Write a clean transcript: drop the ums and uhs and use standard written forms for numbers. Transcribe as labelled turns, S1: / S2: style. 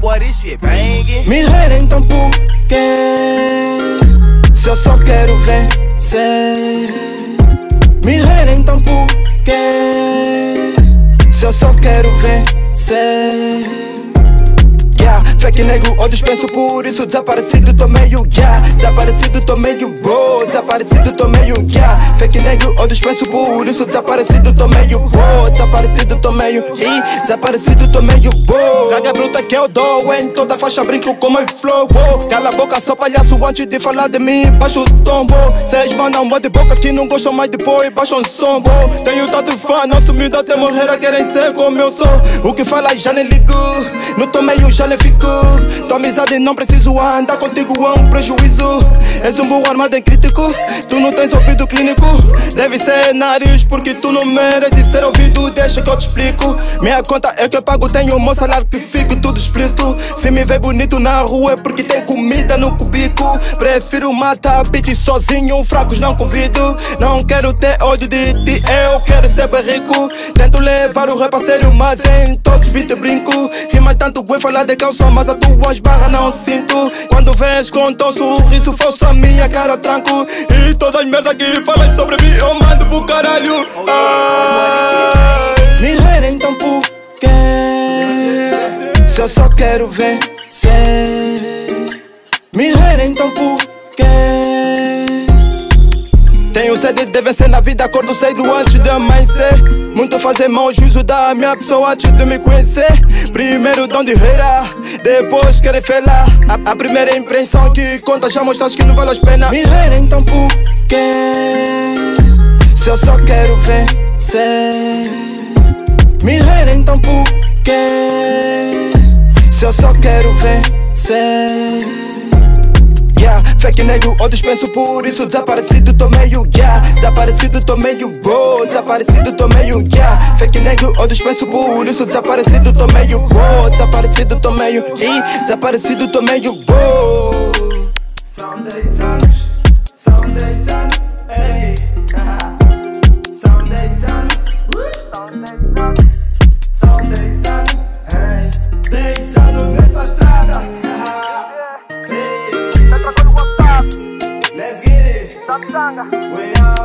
S1: boy, this shit banging.
S2: Me hater então por quê? Se eu só quero vencer. Me hater então por quê? Se eu só quero vencer. Fake nego, eu dispenso, por isso desaparecido tô meio desaparecido tô meio bro, desaparecido tô meio Fake nego, eu dispenso, por isso desaparecido tô meio bro, desaparecido tô meio desaparecido tô meio bro. Caga bruta que eu dou, em toda faixa brinco com my flow. Cala a boca, só palhaço, antes de falar de mim, baixa o tombo. Cês mandam de boca que não gostam mais depois, baixa um som. Tenho tanto fã, não sumido até morrer a querem ser como eu sou. O que fala já nem ligo, não tô meio já nem fico. Tua amizade não preciso andar contigo, é um prejuízo. És um burro armado em crítico, tu não tens ouvido clínico. Deve ser nariz porque tu não mereces ser ouvido. Deixa que eu te explico. Minha conta é que eu pago, tenho um bom salário que fico tudo explícito. Se me vê bonito na rua é porque tem comida no cubico. Prefiro matar bitches sozinho, fracos não convido. Não quero ter ódio de ti, eu quero ser bem rico. Tento levar o rap a sério, mas em todos beat brinco. Rima tanto bem falar de calção, mas as tuas barras não sinto. Quando vês com teu sorriso falso a minha cara eu tranco. E todas as merdas que falas sobre mim eu mando pro caralho. Me hater então por quê? Se eu só quero vencer. Me hater então por quê? Tenho sede de vencer na vida, acordo cedo antes de amanhecer. Muito fazer mau juízo da minha pessoa antes de me conhecer. Primeiro dão de reira, depois querem felar. A primeira impressão que conta já mostras que não vale a pena. Me hater então por quê? Se eu só quero vencer. Me hater então por quê? Se eu só quero vencer. Fake nego, eu dispenso, por isso desaparecido tô meio desaparecido tô meio bro, desaparecido tô meio Fake nego, eu dispenso, por isso desaparecido tô meio bro, desaparecido tô meio desaparecido tô meio bro.
S3: São 10 anos, são 10 anos, ei, são 10 anos, são 10 anos, ei, 10 anos nessa estrada. Let's get it. We are